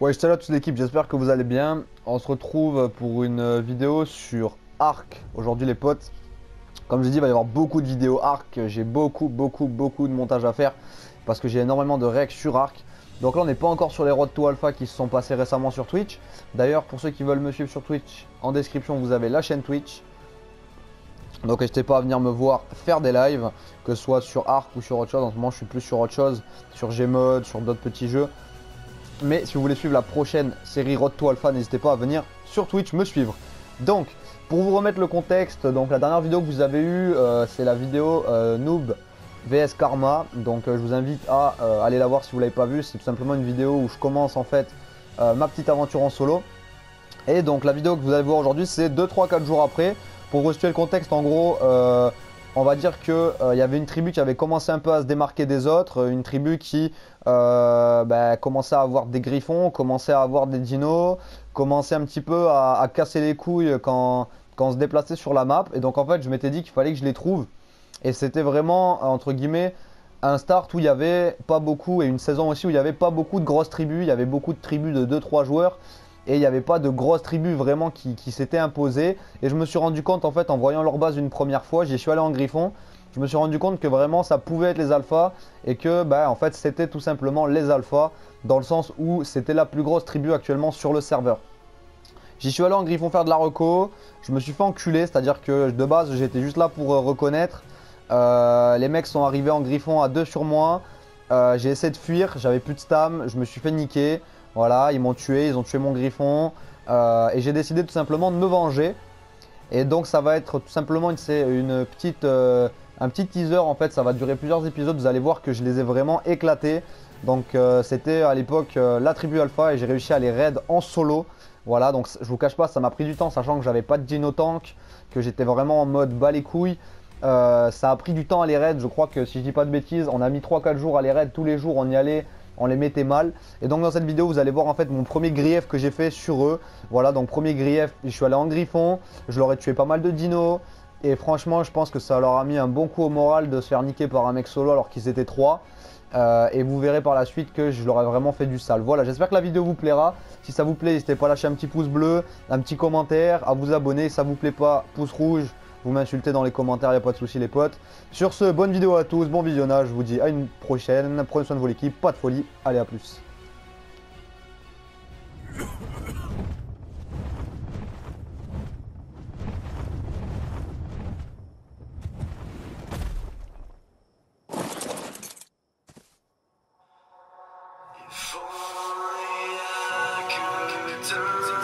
Ouais, salut à toute l'équipe, j'espère que vous allez bien. On se retrouve pour une vidéo sur Ark. Aujourd'hui les potes, comme je dis, il va y avoir beaucoup de vidéos Ark. J'ai beaucoup de montage à faire parce que j'ai énormément de recs sur Ark. Donc là on n'est pas encore sur les Road to Alpha qui se sont passés récemment sur Twitch. D'ailleurs pour ceux qui veulent me suivre sur Twitch, en description vous avez la chaîne Twitch. Donc n'hésitez pas à venir me voir faire des lives, que ce soit sur Ark ou sur autre chose. En ce moment je suis plus sur autre chose, sur Gmod, sur d'autres petits jeux. Mais si vous voulez suivre la prochaine série Road to Alpha, n'hésitez pas à venir sur Twitch me suivre. Donc, pour vous remettre le contexte, donc la dernière vidéo que vous avez eue, c'est la vidéo Noob vs Karma. Donc je vous invite à aller la voir si vous ne l'avez pas vue. C'est tout simplement une vidéo où je commence en fait ma petite aventure en solo. Et donc la vidéo que vous allez voir aujourd'hui, c'est 2, 3, 4 jours après. Pour vous situer le contexte, en gros, on va dire qu'il y avait une tribu qui avait commencé un peu à se démarquer des autres. Une tribu qui commençait à avoir des griffons, commençait à avoir des dinos, commençait un petit peu à casser les couilles quand on se déplaçait sur la map. Et donc en fait, je m'étais dit qu'il fallait que je les trouve. Et c'était vraiment, entre guillemets, un start où il n'y avait pas beaucoup, et une saison aussi où il n'y avait pas beaucoup de grosses tribus. Il y avait beaucoup de tribus de 2-3 joueurs. Et il n'y avait pas de grosses tribus vraiment qui s'étaient imposées. Et je me suis rendu compte en fait en voyant leur base une première fois, j'y suis allé en griffon. Je me suis rendu compte que vraiment ça pouvait être les alphas et que en fait c'était tout simplement les alphas dans le sens où c'était la plus grosse tribu actuellement sur le serveur. J'y suis allé en griffon faire de la reco, je me suis fait enculer, c'est-à-dire que de base j'étais juste là pour reconnaître. Les mecs sont arrivés en griffon à 2 sur moi. J'ai essayé de fuir, j'avais plus de stam, je me suis fait niquer. Voilà, ils m'ont tué, ils ont tué mon griffon. Et j'ai décidé tout simplement de me venger. Et donc ça va être tout simplement un petit teaser en fait, ça va durer plusieurs épisodes. Vous allez voir que je les ai vraiment éclatés. Donc c'était à l'époque la tribu alpha et j'ai réussi à les raid en solo. Voilà, donc je vous cache pas, ça m'a pris du temps sachant que j'avais pas de dino tank, que j'étais vraiment en mode bas les couilles. Ça a pris du temps à les raid, je crois que si je dis pas de bêtises, on a mis 3-4 jours à les raid, tous les jours on y allait. On les mettait mal. Et donc dans cette vidéo vous allez voir en fait mon premier grief que j'ai fait sur eux. Voilà, donc premier grief, je suis allé en griffon. Je leur ai tué pas mal de dinos. Et franchement je pense que ça leur a mis un bon coup au moral de se faire niquer par un mec solo alors qu'ils étaient 3. Et vous verrez par la suite que je leur ai vraiment fait du sale. Voilà, j'espère que la vidéo vous plaira. Si ça vous plaît, n'hésitez pas à lâcher un petit pouce bleu, un petit commentaire, à vous abonner. Si ça vous plaît pas, pouce rouge. Vous m'insultez dans les commentaires, il n'y a pas de souci les potes. Sur ce, bonne vidéo à tous, bon visionnage, je vous dis à une prochaine. Prenez soin de vos équipes, pas de folie, allez à plus. If only I could turn